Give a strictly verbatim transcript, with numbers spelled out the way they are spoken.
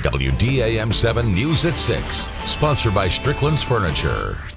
W D A M seven News at six, sponsored by Strickland's Furniture.